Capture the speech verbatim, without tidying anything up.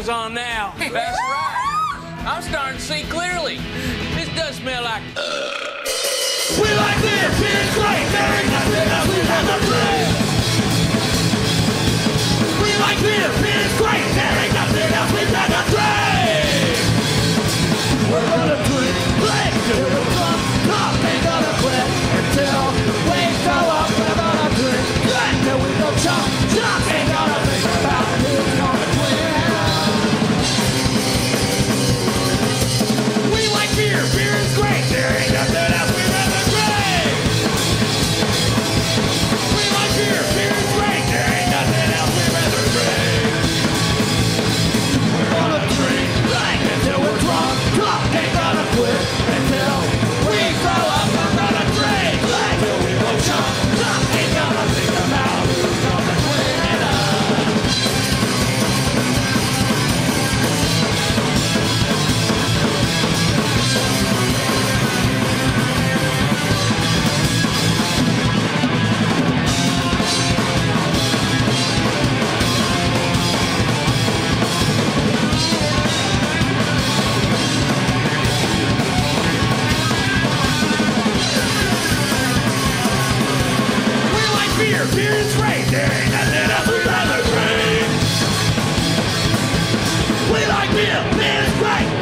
goes on now. That's right. I'm starting to see clearly. This does smell like... We like this, it's great, there ain't nothing else we'd rather drink. We like this, it's great, there ain't nothing else we'd rather drink. We're gonna drink, drink till we're drunk, drunk, ain't gonna quit until we go up. We're gonna drink, drink till we go chunk, chunk, ain't gonna think about who's gonna win. We like beer, beer is great, there ain't nothing else we'd rather drink. We like beer, beer is great, there ain't nothing else we'd rather drink. We're gonna drink, drink until we're drunk, drunk, ain't gonna quit until we grow up. We're gonna drink, drink till we go chunk, chunk, ain't gonna think about who's gonna win us. We like beer, beer is great, there ain't nothing else we'd rather drink. We like beer, beer is great,